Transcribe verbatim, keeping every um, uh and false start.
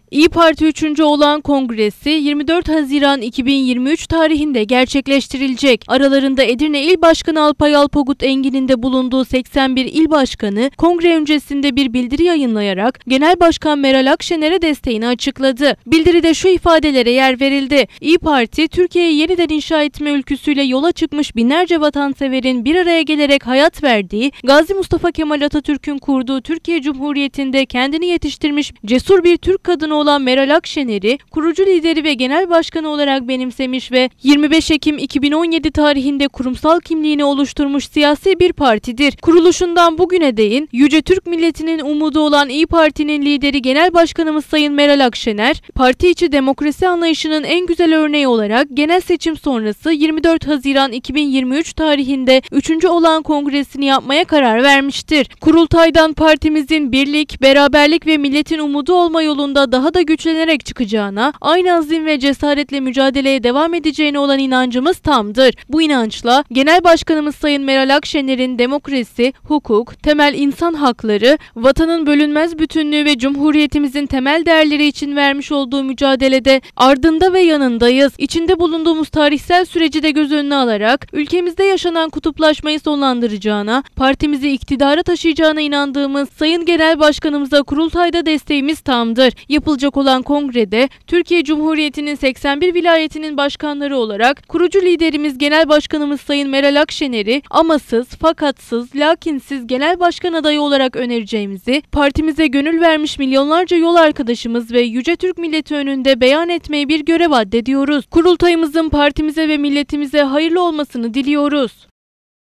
İYİ Parti üçüncü olan kongresi yirmi dört Haziran iki bin yirmi üç tarihinde gerçekleştirilecek. Aralarında Edirne İl Başkanı Alpay Alpogut Engin'in de bulunduğu seksen bir il başkanı kongre öncesinde bir bildiri yayınlayarak Genel Başkan Meral Akşener'e desteğini açıkladı. Bildiride şu ifadelere yer verildi. İYİ Parti, Türkiye'yi yeniden inşa etme ülküsüyle yola çıkmış binlerce vatanseverin bir araya gelerek hayat verdiği, Gazi Mustafa Kemal Atatürk'ün kurduğu Türkiye Cumhuriyeti'nde kendini yetiştirmiş cesur bir Türk kadını olan Meral Akşener'i kurucu lideri ve genel başkanı olarak benimsemiş ve yirmi beş Ekim iki bin on yedi tarihinde kurumsal kimliğini oluşturmuş siyasi bir partidir. Kuruluşundan bugüne değin Yüce Türk milletinin umudu olan İYİ Parti'nin lideri Genel Başkanımız Sayın Meral Akşener, parti içi demokrasi anlayışının en güzel örneği olarak genel seçim sonrası yirmi dört Haziran iki bin yirmi üç tarihinde üçüncü olan kongresini yapmaya karar vermiştir. Kurultaydan partimizin birlik, beraberlik ve milletin umudu olma yolunda daha da güçlenerek çıkacağına, aynı azim ve cesaretle mücadeleye devam edeceğine olan inancımız tamdır. Bu inançla Genel Başkanımız Sayın Meral Akşener'in demokrasi, hukuk, temel insan hakları, vatanın bölünmez bütünlüğü ve Cumhuriyetimizin temel değerleri için vermiş olduğu mücadelede ardında ve yanındayız. İçinde bulunduğumuz tarihsel süreci de göz önüne alarak ülkemizde yaşanan kutuplaşmayı sonlandıracağına, partimizi iktidara taşıyacağına inandığımız Sayın Genel Başkanımıza kurultayda desteğimiz tamdır. Yapılacak olan kongrede Türkiye Cumhuriyeti'nin seksen bir vilayetinin başkanları olarak kurucu liderimiz Genel Başkanımız Sayın Meral Akşener'i amasız, fakatsız, lakinsiz genel başkan adayı olarak önereceğimizi, partimize gönül vermiş milyonlarca yol arkadaşımız ve Yüce Türk milleti önünde beyan etmeyi bir görev addediyoruz. Kurultayımızın partimize ve milletimize hayırlı olmasını diliyoruz.